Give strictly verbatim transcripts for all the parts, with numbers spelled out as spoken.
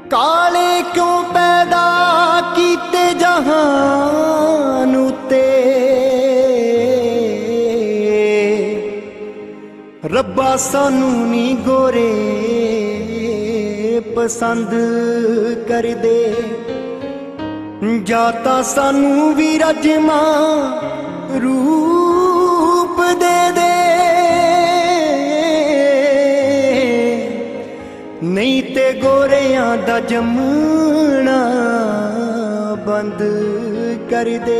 काले क्यों पैदा कीते जहान उते, रब्बा सानू नी गोरे पसंद कर दे, जाता सानू भी रजमा रूप दे दे, नहीं ते गोरियां दा जमना बंद कर दे।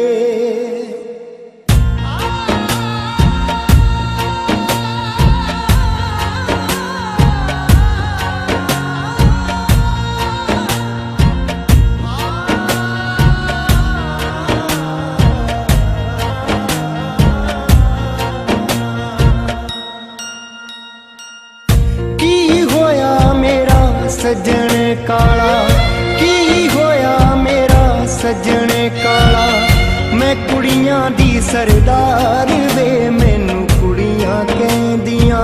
सजन काला की होया मेरा सजन काला, मैं कुड़ियां दी सरदार वे मैनू कुड़ियां कहंदियां,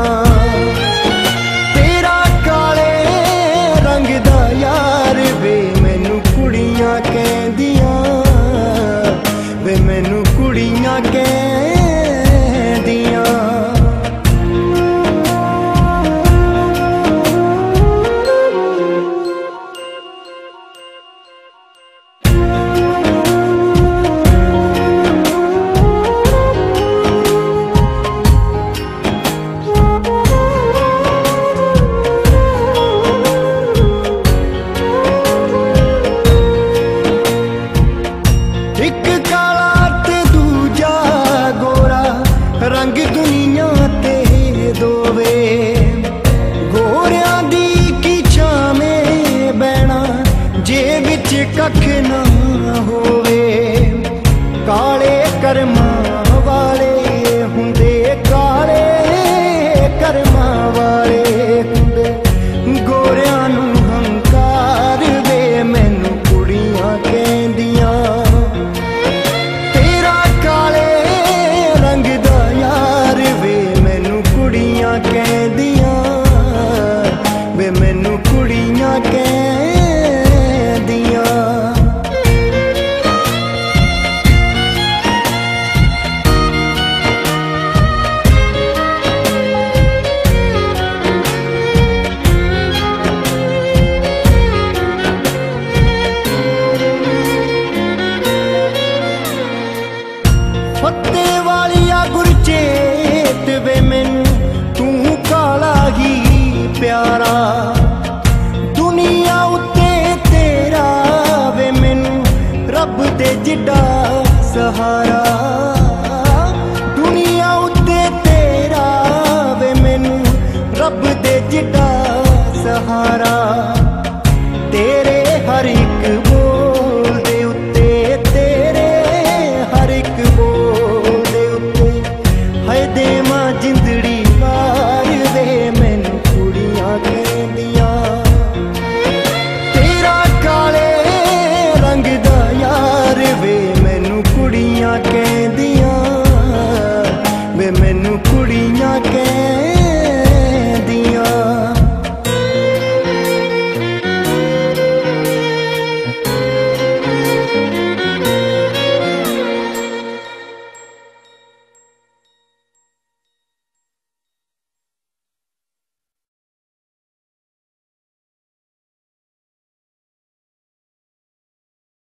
तेरा काले रंग दा यार वे मैनू कुड़ियां कहंदियां, वे मैनू कुड़ियां कहंदियां। रंग दुनिया ते दोवे गोरियां दी की छावें बैना, जे विच कख ना होवे, काले कर्मा वाले हुंदे, काले कर्मा वाले हुंदे, गोरियां नू हंकार वे मैनू कुड़ियां कहंदियां, तेरा काले रंग दा यार वे मैनू कुड़ियां कहंदियां, वे मैनू कुड़ियां कहंदियां। फत्ते वालिया गुरचेत वे मैनू तू काला ही प्यारा, दुनिया उत्ते तेरा वे मैनू रब दे जिड्डा सहारा,